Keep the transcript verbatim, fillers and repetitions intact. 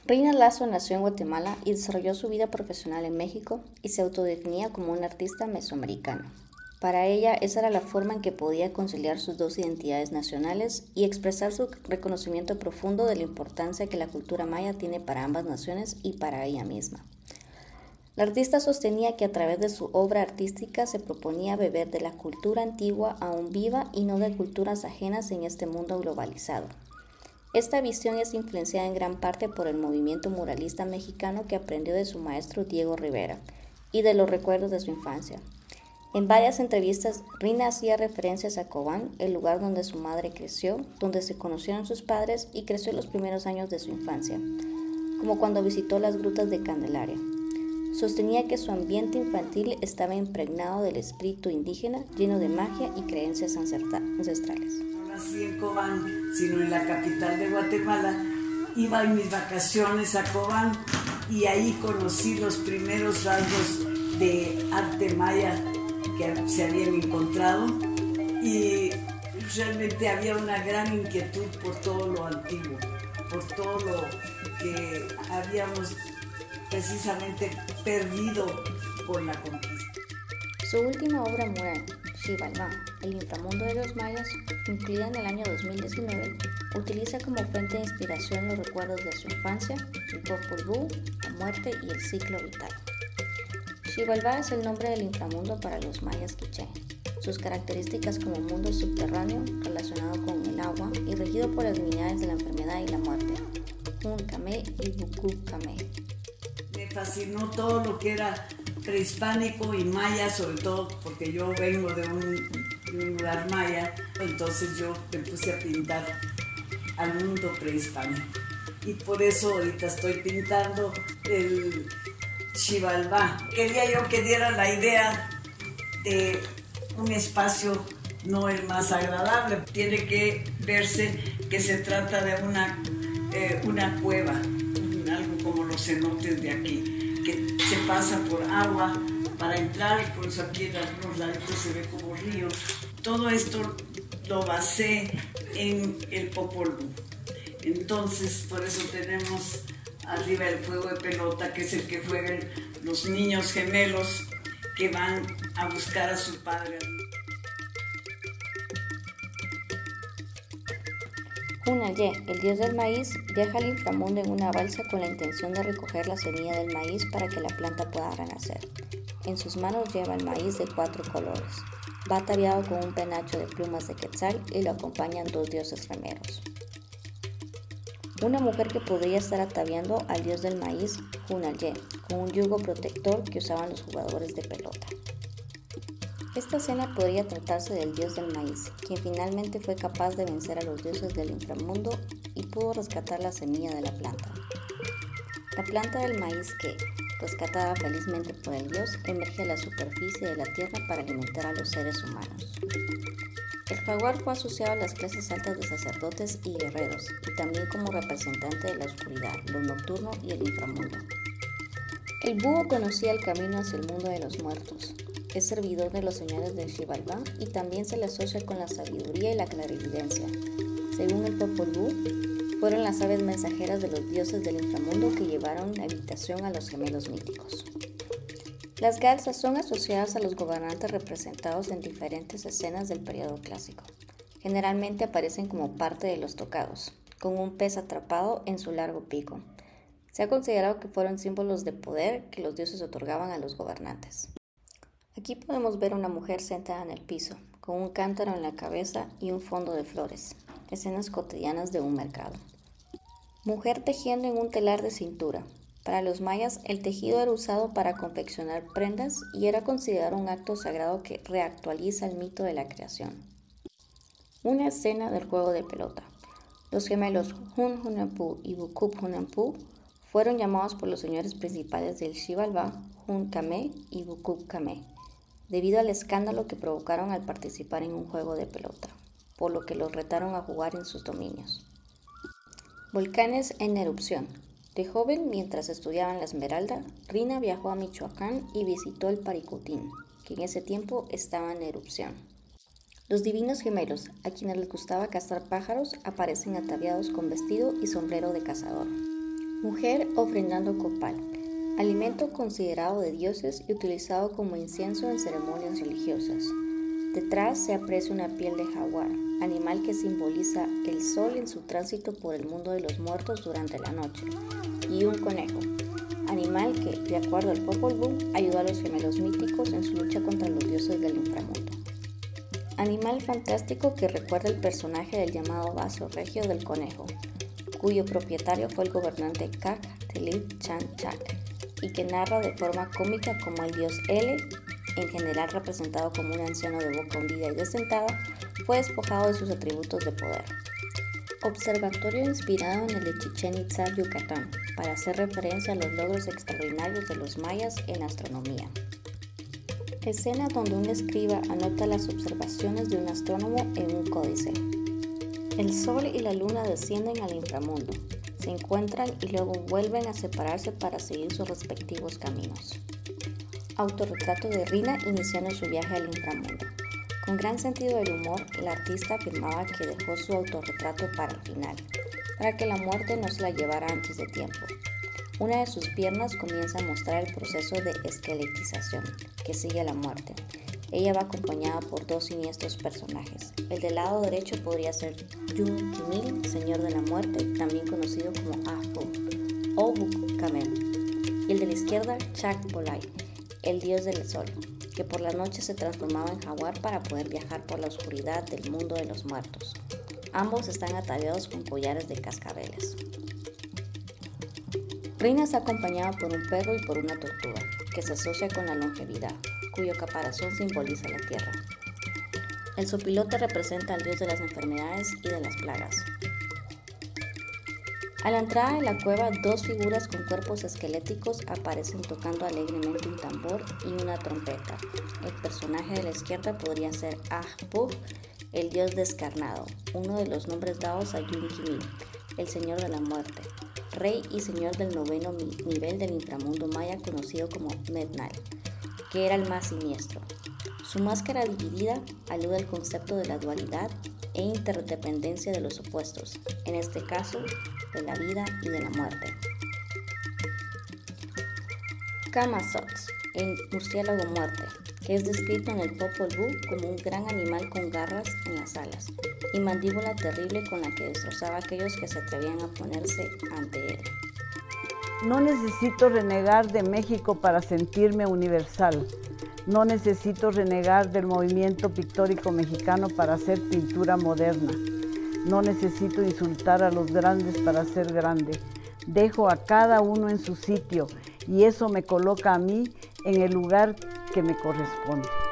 Rina Lazo nació en Guatemala y desarrolló su vida profesional en México y se autodefinía como una artista mesoamericana. Para ella, esa era la forma en que podía conciliar sus dos identidades nacionales y expresar su reconocimiento profundo de la importancia que la cultura maya tiene para ambas naciones y para ella misma. La artista sostenía que a través de su obra artística se proponía beber de la cultura antigua aún viva y no de culturas ajenas en este mundo globalizado. Esta visión es influenciada en gran parte por el movimiento muralista mexicano que aprendió de su maestro Diego Rivera y de los recuerdos de su infancia. En varias entrevistas, Rina hacía referencias a Cobán, el lugar donde su madre creció, donde se conocieron sus padres y creció los primeros años de su infancia, como cuando visitó las grutas de Candelaria. Sostenía que su ambiente infantil estaba impregnado del espíritu indígena, lleno de magia y creencias ancestrales. No nací en Cobán, sino en la capital de Guatemala. Iba en mis vacaciones a Cobán y ahí conocí los primeros rasgos de arte maya que se habían encontrado y realmente había una gran inquietud por todo lo antiguo, por todo lo que habíamos precisamente perdido con la conquista. Su última obra mural, Xibalbá, el inframundo de los mayas, incluida en el año dos mil diecinueve, utiliza como fuente de inspiración los recuerdos de su infancia, el Popol Vuh, la muerte y el ciclo vital. Xibalbá es el nombre del inframundo para los mayas quiché. Sus características como mundo subterráneo relacionado con el agua y regido por las divinidades de la enfermedad y la muerte, Hun Kame y Buku Kame. Me fascinó todo lo que era prehispánico y maya, sobre todo porque yo vengo de un, de un lugar maya, entonces yo me puse a pintar al mundo prehispánico. Y por eso ahorita estoy pintando el Xibalbá. Quería yo que diera la idea de un espacio no el más agradable. Tiene que verse que se trata de una, eh, una cueva, algo como los cenotes de aquí, que se pasa por agua para entrar, por eso aquí en algunos lados se ve como río. Todo esto lo basé en el Popol Vuh. Entonces, por eso tenemos arriba el juego de pelota, que es el que juegan los niños gemelos que van a buscar a su padre. Hunallé, el dios del maíz, viaja al inframundo en una balsa con la intención de recoger la semilla del maíz para que la planta pueda renacer. En sus manos lleva el maíz de cuatro colores. Va ataviado con un penacho de plumas de quetzal y lo acompañan dos dioses remeros. Una mujer que podría estar ataviando al dios del maíz, Hunallé, con un yugo protector que usaban los jugadores de pelota. Esta escena podría tratarse del dios del maíz, quien finalmente fue capaz de vencer a los dioses del inframundo y pudo rescatar la semilla de la planta. La planta del maíz que, rescatada felizmente por el dios, emerge a la superficie de la tierra para alimentar a los seres humanos. El jaguar fue asociado a las clases altas de sacerdotes y guerreros, y también como representante de la oscuridad, lo nocturno y el inframundo. El búho conocía el camino hacia el mundo de los muertos. Es servidor de los señores de Xibalbá y también se le asocia con la sabiduría y la clarividencia. Según el Popol Vuh, fueron las aves mensajeras de los dioses del inframundo que llevaron la habitación a los gemelos míticos. Las garzas son asociadas a los gobernantes representados en diferentes escenas del periodo clásico. Generalmente aparecen como parte de los tocados, con un pez atrapado en su largo pico. Se ha considerado que fueron símbolos de poder que los dioses otorgaban a los gobernantes. Aquí podemos ver a una mujer sentada en el piso, con un cántaro en la cabeza y un fondo de flores, escenas cotidianas de un mercado. Mujer tejiendo en un telar de cintura. Para los mayas, el tejido era usado para confeccionar prendas y era considerado un acto sagrado que reactualiza el mito de la creación. Una escena del juego de pelota. Los gemelos Hun Hunahpu y Bukub Hunahpu fueron llamados por los señores principales del Xibalbá Hun Kame y Bukub Kame, debido al escándalo que provocaron al participar en un juego de pelota, por lo que los retaron a jugar en sus dominios. Volcanes en erupción. De joven, mientras estudiaba en la Esmeralda, Rina viajó a Michoacán y visitó el Paricutín, que en ese tiempo estaba en erupción. Los divinos gemelos, a quienes les gustaba cazar pájaros, aparecen ataviados con vestido y sombrero de cazador. Mujer ofrendando copal, alimento considerado de dioses y utilizado como incienso en ceremonias religiosas. Detrás se aprecia una piel de jaguar, animal que simboliza el sol en su tránsito por el mundo de los muertos durante la noche, y un conejo, animal que, de acuerdo al Popol Vuh, ayudó a los gemelos míticos en su lucha contra los dioses del inframundo. Animal fantástico que recuerda el personaje del llamado vaso regio del conejo, cuyo propietario fue el gobernante Kak Telit Chan Chak, y que narra de forma cómica cómo el dios Ele, en general representado como un anciano de boca hundida y desdentada, fue despojado de sus atributos de poder. Observatorio inspirado en el de Chichén Itzá, Yucatán, para hacer referencia a los logros extraordinarios de los mayas en astronomía. Escena donde un escriba anota las observaciones de un astrónomo en un códice. El sol y la luna descienden al inframundo, se encuentran y luego vuelven a separarse para seguir sus respectivos caminos. Autorretrato de Rina iniciando su viaje al inframundo. Con gran sentido del humor, la artista afirmaba que dejó su autorretrato para el final, para que la muerte no se la llevara antes de tiempo. Una de sus piernas comienza a mostrar el proceso de esqueletización que sigue a la muerte. Ella va acompañada por dos siniestros personajes. El del lado derecho podría ser Yun Kimil, señor de la muerte, también conocido como Ah-Pu o Buk-Kamen, y el de la izquierda, Chak Bolai, el dios del sol, que por la noche se transformaba en jaguar para poder viajar por la oscuridad del mundo de los muertos. Ambos están ataviados con collares de cascabeles. Rina está acompañada por un perro y por una tortuga, que se asocia con la longevidad, cuyo caparazón simboliza la tierra. El zopilote representa al dios de las enfermedades y de las plagas. A la entrada de la cueva, dos figuras con cuerpos esqueléticos aparecen tocando alegremente un tambor y una trompeta. El personaje de la izquierda podría ser Ah-Pu, el dios descarnado, uno de los nombres dados a Yun Kimil, el señor de la muerte, rey y señor del noveno nivel del inframundo maya conocido como Mednal, que era el más siniestro. Su máscara dividida alude al concepto de la dualidad e interdependencia de los opuestos, en este caso, de la vida y de la muerte. Kamazots, el murciélago muerte, que es descrito en el Popol Vuh como un gran animal con garras en las alas y mandíbula terrible con la que destrozaba a aquellos que se atrevían a ponerse ante él. No necesito renegar de México para sentirme universal. No necesito renegar del movimiento pictórico mexicano para hacer pintura moderna. No necesito insultar a los grandes para ser grande. Dejo a cada uno en su sitio y eso me coloca a mí en el lugar que me corresponde.